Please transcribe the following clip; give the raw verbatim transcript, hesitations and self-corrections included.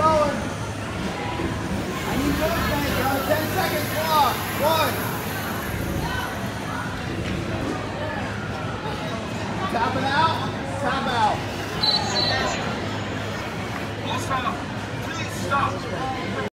going. I need movement. You're on ten seconds clock. One. Tapping out. Tap out. Stop. Please stop.